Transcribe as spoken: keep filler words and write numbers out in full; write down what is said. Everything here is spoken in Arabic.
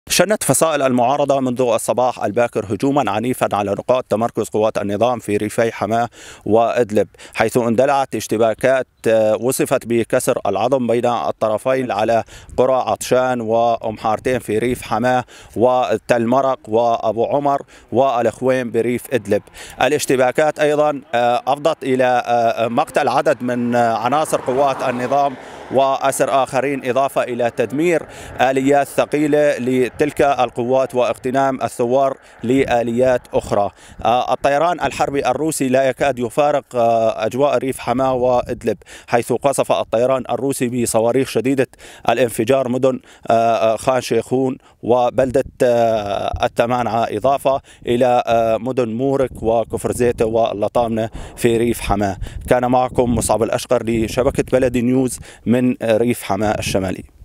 شنت فصائل المعارضة منذ الصباح الباكر هجوما عنيفا على نقاط تمركز قوات النظام في ريفي حماة وإدلب، حيث اندلعت اشتباكات وصفت بكسر العظم بين الطرفين على قرى عطشان وأم حارتين في ريف حماة وتل مرق وأبو عمر والخوين بريف إدلب. الاشتباكات أيضا أفضت إلى مقتل عدد من عناصر قوات النظام وأسر آخرين، إضافة إلى تدمير آليات ثقيلة لتلك القوات واغتنام الثوار لآليات أخرى. الطيران الحربي الروسي لا يكاد يفارق أجواء ريف حماة وإدلب، حيث قصف الطيران الروسي بصواريخ شديدة الانفجار مدن خان شيخون وبلدة التمانعة، إضافة إلى مدن مورك وكفر زيتة واللطامنة في ريف حماة. كان معكم مصعب الأشقر لشبكة بلدي نيوز من ريف حماة الشمالي.